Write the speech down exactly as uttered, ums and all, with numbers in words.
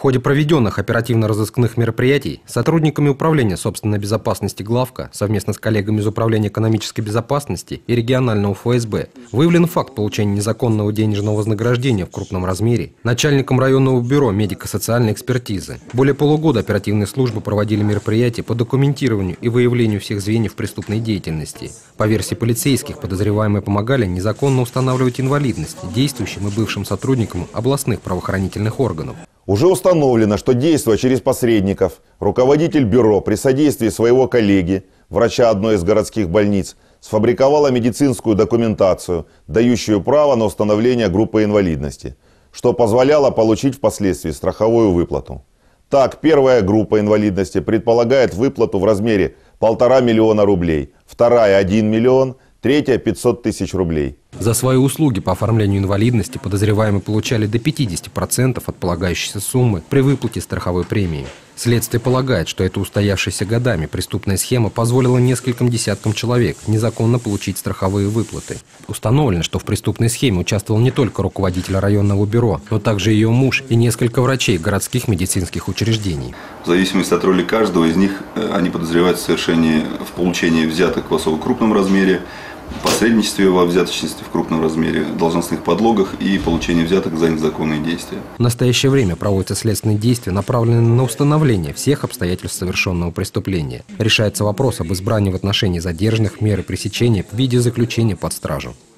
ходе проведенных оперативно-розыскных мероприятий сотрудниками Управления собственной безопасности Главка совместно с коллегами из Управления экономической безопасности и регионального эф эс бэ выявлен факт получения незаконного денежного вознаграждения в крупном размере начальником районного бюро медико-социальной экспертизы. Более полугода оперативные службы проводили мероприятия по документированию и выявлению всех звеньев преступной деятельности. По версии полицейских, подозреваемые помогали незаконно устанавливать инвалидность действующим и бывшим сотрудникам областных правоохранительных органов. Уже установлено, что, действуя через посредников, руководитель бюро при содействии своего коллеги, врача одной из городских больниц, сфабриковала медицинскую документацию, дающую право на установление группы инвалидности, что позволяло получить впоследствии страховую выплату. Так, первая группа инвалидности предполагает выплату в размере полтора миллиона рублей, вторая – один миллион, третья – пятьсот тысяч рублей. За свои услуги по оформлению инвалидности подозреваемые получали до пятидесяти процентов от полагающейся суммы при выплате страховой премии. Следствие полагает, что эта устоявшаяся годами преступная схема позволила нескольким десяткам человек незаконно получить страховые выплаты. Установлено, что в преступной схеме участвовал не только руководитель районного бюро, но также ее муж и несколько врачей городских медицинских учреждений. В зависимости от роли каждого из них, они подозревают в совершении, в получении взяток в особо крупном размере, посредничестве во взяточности в крупном размере, должностных подлогах и получении взяток за незаконные действия. В настоящее время проводятся следственные действия, направленные на установление всех обстоятельств совершенного преступления. Решается вопрос об избрании в отношении задержанных меры пресечения в виде заключения под стражу.